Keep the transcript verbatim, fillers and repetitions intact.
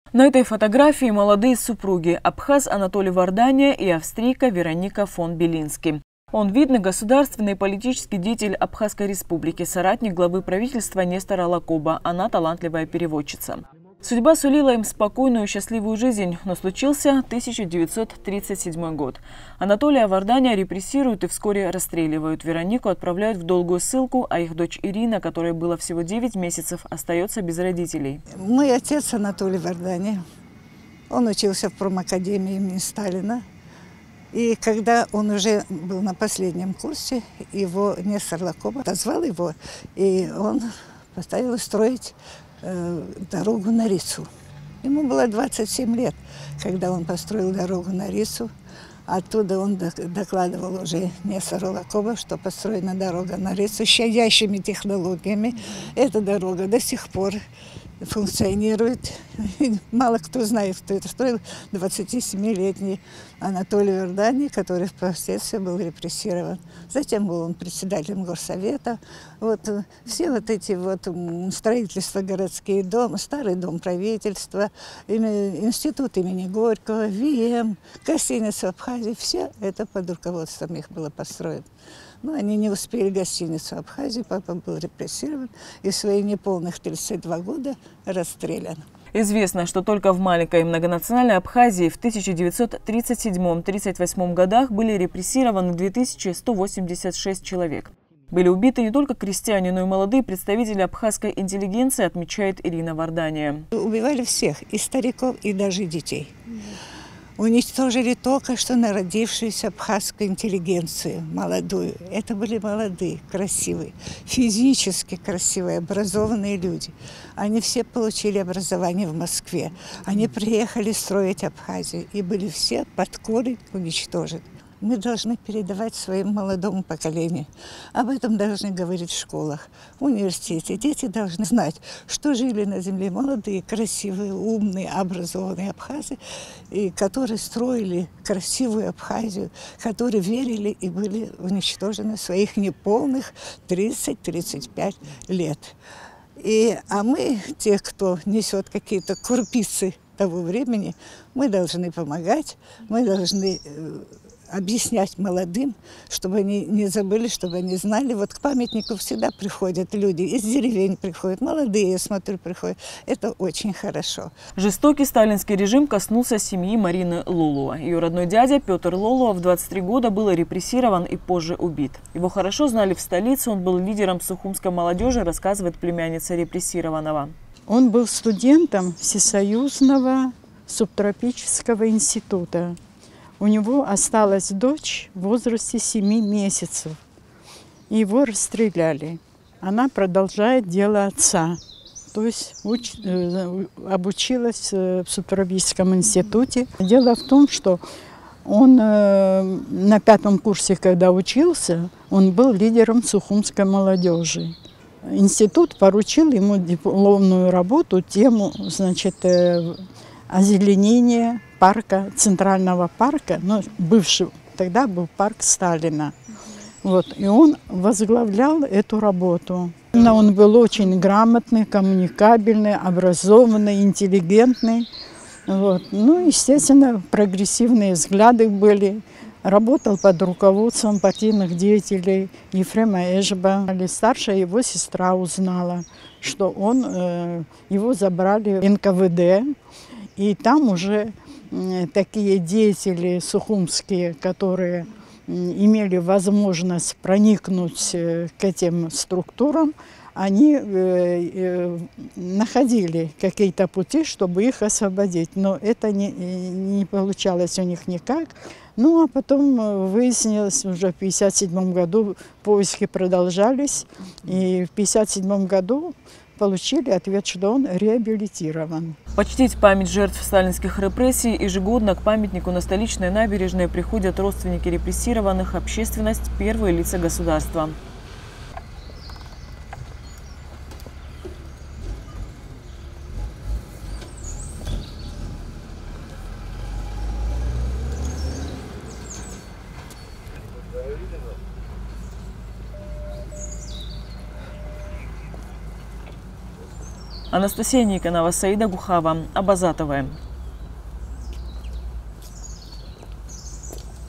На этой фотографии молодые супруги – абхаз Анатолий Вардания и австрийка Вероника фон Белински. Он видный государственный и политический деятель Абхазской республики, соратник главы правительства Нестора Лакоба. Она талантливая переводчица. Судьба сулила им спокойную и счастливую жизнь, но случился тысяча девятьсот тридцать седьмой год. Анатолия Вардания репрессируют и вскоре расстреливают. Веронику отправляют в долгую ссылку, а их дочь Ирина, которой было всего девять месяцев, остается без родителей. Мой отец Анатолий Вардания, он учился в промакадемии имени Сталина. И когда он уже был на последнем курсе, его Нестор Лакоба позвал его, и он поставил строить дорогу на Рису. Ему было двадцать семь лет, когда он построил дорогу на Рису. Оттуда он докладывал уже Нестору Лакоба, что построена дорога на Рису с щадящими технологиями. Эта дорога до сих пор функционирует. Мало кто знает, кто это строил. двадцатисемилетний Анатолий Вардания, который впоследствии был репрессирован. Затем был он председателем горсовета. Вот все вот эти вот строительства, городские дома, старый дом правительства, институт имени Горького, ВИЭМ, гостиница в Абхазии, все это под руководством их было построено. Но они не успели гостиницу в Абхазии, папа был репрессирован и в свои неполных тридцать два года расстрелян. Известно, что только в маленькой многонациональной Абхазии в тысяча девятьсот тридцать седьмом — тридцать восьмом годах были репрессированы две тысячи сто восемьдесят шесть человек. Были убиты не только крестьяне, но и молодые представители абхазской интеллигенции, отмечает Ирина Вардания. Убивали всех, и стариков, и даже детей. Уничтожили только что народившуюся абхазскую интеллигенцию, молодую. Это были молодые, красивые, физически красивые, образованные люди. Они все получили образование в Москве. Они приехали строить Абхазию и были все под корень уничтожены. Мы должны передавать своему молодому поколению. Об этом должны говорить в школах, в университете. Дети должны знать, что жили на земле молодые, красивые, умные, образованные абхазы, и которые строили красивую Абхазию, которые верили и были уничтожены в своих неполных тридцать-тридцать пять лет. И, а мы, те, кто несет какие-то крупицы того времени, мы должны помогать, мы должны объяснять молодым, чтобы они не забыли, чтобы они знали. Вот к памятнику всегда приходят люди, из деревень приходят, молодые, я смотрю, приходят. Это очень хорошо. Жестокий сталинский режим коснулся семьи Марины Лолуа. Ее родной дядя Петр Лолуа в двадцать три года был репрессирован и позже убит. Его хорошо знали в столице, он был лидером сухумской молодежи, рассказывает племянница репрессированного. Он был студентом Всесоюзного субтропического института. У него осталась дочь в возрасте семи месяцев. Его расстреляли. Она продолжает дело отца. То есть уч, э, обучилась в субтропическом институте. Дело в том, что он э, на пятом курсе, когда учился, он был лидером сухумской молодежи. Институт поручил ему дипломную работу, тему, значит, э, озеленения парка, центрального парка, ну, бывшего, тогда был парк Сталина. Вот, и он возглавлял эту работу. Но он был очень грамотный, коммуникабельный, образованный, интеллигентный. Вот. Ну, естественно, прогрессивные взгляды были. Работал под руководством партийных деятелей Ефрема Эшба. Старшая его сестра узнала, что он, э, его забрали в эн ка вэ дэ, и там уже такие деятели сухумские, которые имели возможность проникнуть к этим структурам, они находили какие-то пути, чтобы их освободить. Но это не, не получалось у них никак. Ну, а потом выяснилось, уже в пятьдесят седьмом году поиски продолжались, и в пятьдесят седьмом году получили ответ, что он реабилитирован. Почтить память жертв сталинских репрессий ежегодно к памятнику на Столичной набережной приходят родственники репрессированных, общественность, первые лица государства. Анастасия Никонова, Саида Гухава, Абазатовая.